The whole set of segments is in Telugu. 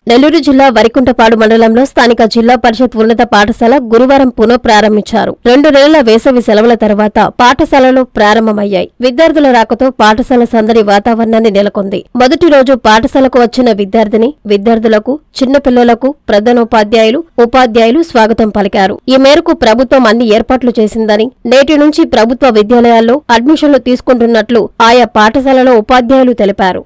నెల్లూరు జిల్లా వరికుంటపాడు మండలంలో స్థానిక జిల్లా పరిషత్ ఉన్నత పాఠశాల గురువారం పునఃప్రారంభించారు. 2 నెలల వేసవి సెలవుల తర్వాత పాఠశాలలు ప్రారంభమయ్యాయి. విద్యార్థుల రాకతో పాఠశాల సందడి వాతావరణాన్ని నెలకొంది. మొదటి రోజు పాఠశాలకు వచ్చిన విద్యార్థులకు, చిన్నపిల్లలకు ప్రధానోపాధ్యాయులు, ఉపాధ్యాయులు స్వాగతం పలికారు. ఈ మేరకు ప్రభుత్వం అన్ని ఏర్పాట్లు చేసిందని, నేటి నుంచి ప్రభుత్వ విద్యాలయాల్లో అడ్మిషన్లు తీసుకుంటున్నట్లు ఆయా పాఠశాలలో ఉపాధ్యాయులు తెలిపారు.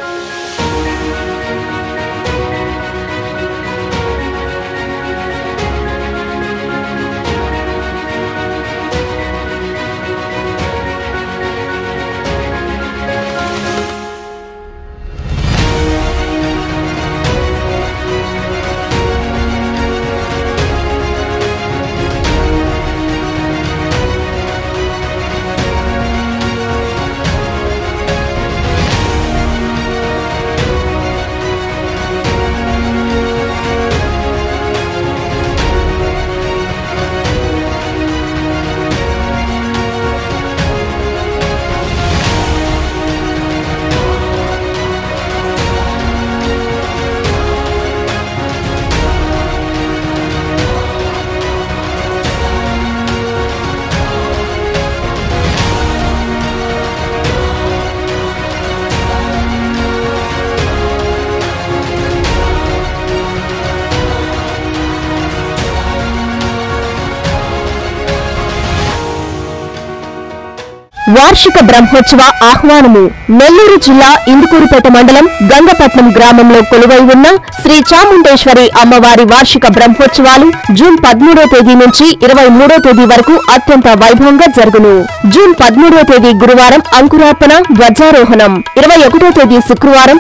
వార్షిక బ్రహ్మోత్సవ ఆహ్వానము. నెల్లూరు జిల్లా ఇందుకూరుపేట మండలం గంగపట్నం గ్రామంలో కొలువై ఉన్న శ్రీ చాముండేశ్వరి అమ్మవారి వార్షిక బ్రహ్మోత్సవాలు జూన్ 13వ తేదీ నుంచి 23వ తేదీ వరకు అత్యంత వైభవంగా జరుగును. జూన్ 13వ తేదీ గురువారం అంకురార్పణ, ధ్వజారోహణం, 21వ తేదీ శుక్రవారం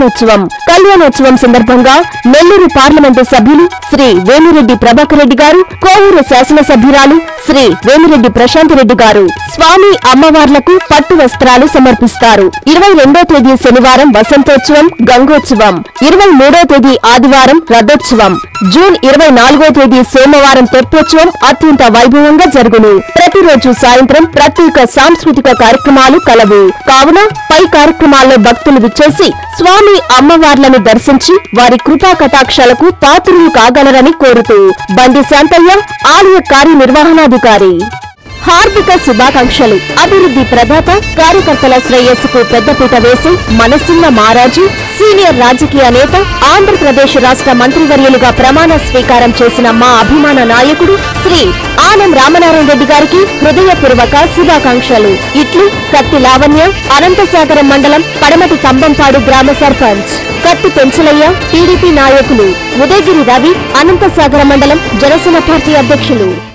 కళ్యాణోత్సవం సందర్భంగా నెల్లూరు పార్లమెంటు సభ్యులు శ్రీ వేమిరెడ్డి ప్రభాకర్ రెడ్డి గారు, కోవూరు శాసనసభ్యురాలు శ్రీ వేమిరెడ్డి ప్రశాంత్ రెడ్డి గారు స్వామి అమ్మవార్లకు పట్టు వస్త్రాలు సమర్పిస్తారు. 22వ తేదీ శనివారం వసంతోత్సవం, గంగోత్సవం, 23వ తేదీ ఆదివారం రథోత్సవం, జూన్ 24వ తేదీ సోమవారం తెప్పోత్సవం అత్యంత వైభవంగా జరుగును. ప్రతిరోజు సాయంత్రం ప్రత్యేక సాంస్కృతిక కార్యక్రమాలు కలవు. కావున పై కార్యక్రమాల్లో భక్తులు విచ్చేసి స్వామి అమ్మవార్లను దర్శించి వారి కృపా కటాక్షాలకు పాత్రులు కాగలరని కోరుతూ బండి శాంతయ్య, ఆలయ కార్యనిర్వహణాధికారి. హార్దిక శుభాకాంక్షలు. అభివృద్ధి ప్రదాత, కార్యకర్తల శ్రేయస్సుకు పెద్దపీట వేసి మనసున్న మహారాజు, సీనియర్ రాజకీయ నేత, ఆంధ్రప్రదేశ్ రాష్ట్ర మంత్రివర్యులుగా ప్రమాణ స్వీకారం చేసిన మా అభిమాన నాయకుడు శ్రీ ఆనం రామనారాయణ రెడ్డి గారికి హృదయపూర్వక శుభాకాంక్షలు. ఇట్లు కత్తి లావణ్య, అనంతసాగరం మండలం పడమటి కంబంపాడు గ్రామ సర్పంచ్. కత్తి పెంచలయ్య, టీడీపీ నాయకులు. ఉదయగిరి రవి, అనంతసాగరం మండలం జనసేన పార్టీ అధ్యక్షులు.